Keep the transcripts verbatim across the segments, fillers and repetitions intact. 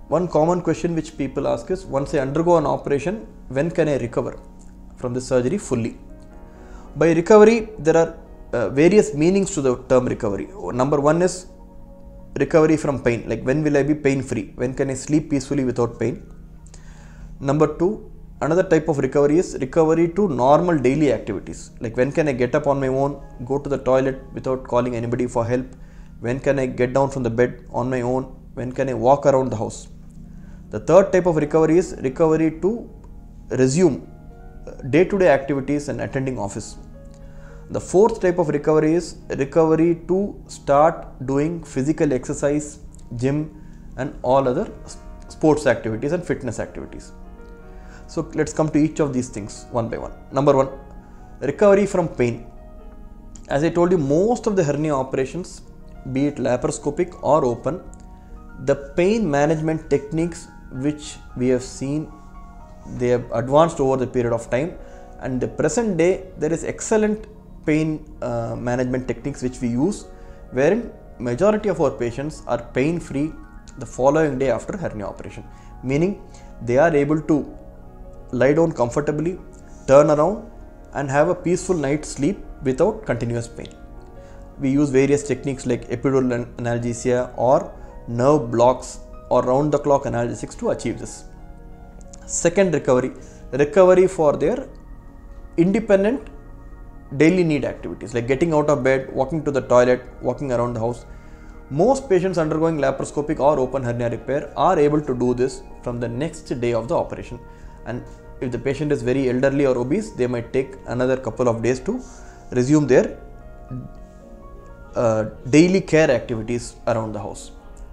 one common question which people ask is, once I undergo an operation, when can I recover from the surgery fully? By recovery, there are uh, various meanings to the term recovery. Number one is recovery from pain, like when will I be pain free? When can I sleep peacefully without pain? Number two, another type of recovery is recovery to normal daily activities, like when can I get up on my own, go to the toilet without calling anybody for help? When can I get down from the bed on my own? When can I walk around the house? The third type of recovery is recovery to resume day-to-day activities and attending office. The fourth type of recovery is recovery to start doing physical exercise, gym and all other sports activities and fitness activities. So let's come to each of these things one by one. Number one, recovery from pain. As I told you, most of the hernia operations, be it laparoscopic or open, the pain management techniques which we have seen, they have advanced over the period of time, and the present day there is excellent pain uh, management techniques which we use, wherein majority of our patients are pain free the following day after hernia operation, meaning they are able to lie down comfortably, turn around and have a peaceful night's sleep without continuous pain. We use various techniques like epidural analgesia or nerve blocks or round the clock analgesics to achieve this. Second recovery, recovery for their independent daily need activities like getting out of bed, walking to the toilet, walking around the house. Most patients undergoing laparoscopic or open hernia repair are able to do this from the next day of the operation, and if the patient is very elderly or obese, they might take another couple of days to resume their uh, daily care activities around the house.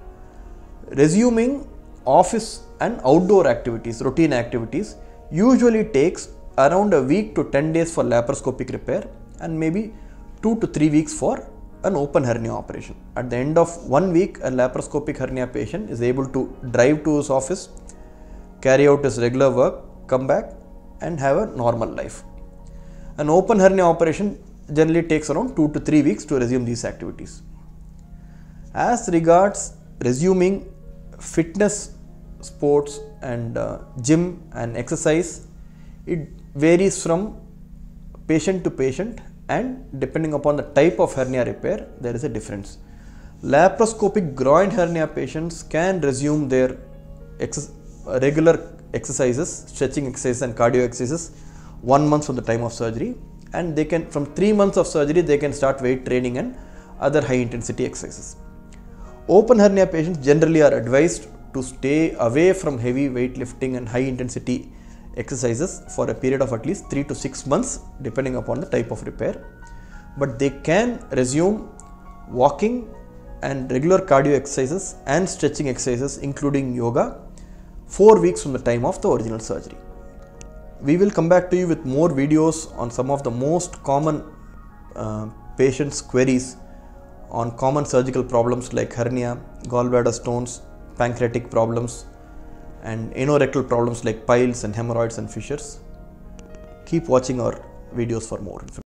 Resuming office and outdoor activities, routine activities, usually takes around a week to ten days for laparoscopic repair and maybe two to three weeks for an open hernia operation. At the end of one week, a laparoscopic hernia patient is able to drive to his office, carry out his regular work, come back and have a normal life. An open hernia operation generally takes around two to three weeks to resume these activities. As regards resuming fitness, sports and uh, gym and exercise, it varies from patient to patient, and depending upon the type of hernia repair, there is a difference. Laparoscopic groin hernia patients can resume their ex regular exercises, stretching exercises and cardio exercises one month from the time of surgery, and they can, from three months of surgery, they can start weight training and other high intensity exercises. Open hernia patients generally are advised to stay away from heavy weightlifting and high intensity exercises for a period of at least three to six months depending upon the type of repair, but they can resume walking and regular cardio exercises and stretching exercises including yoga four weeks from the time of the original surgery. We will come back to you with more videos on some of the most common uh, patients' queries on common surgical problems like hernia, gallbladder stones, pancreatic problems and anorectal problems like piles and hemorrhoids and fissures. Keep watching our videos for more information.